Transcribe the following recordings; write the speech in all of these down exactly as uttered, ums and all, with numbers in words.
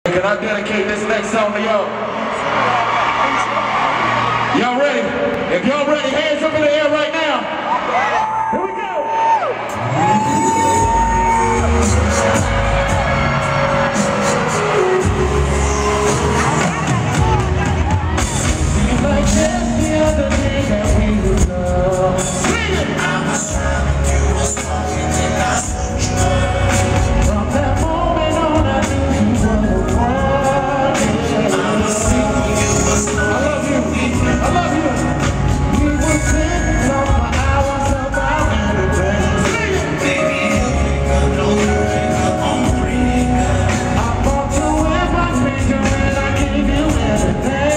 Can I dedicate this next song to y'all? Y'all ready? If y'all ready, hands up in the air right now. Here we go. Like just the other day that we were love. Sing it! I was trying, you was talking and I said you. From that moment on I knew you were the one. I was singing, you was talking. I love you. I love you. We were sitting on for hours about everything. Sing it! Baby, you pick up, don't you pick up on pretty good. I bought you with my finger and I gave you everything.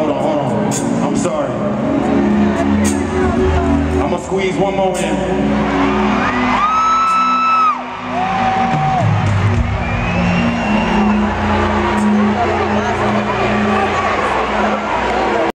Squeeze one more in.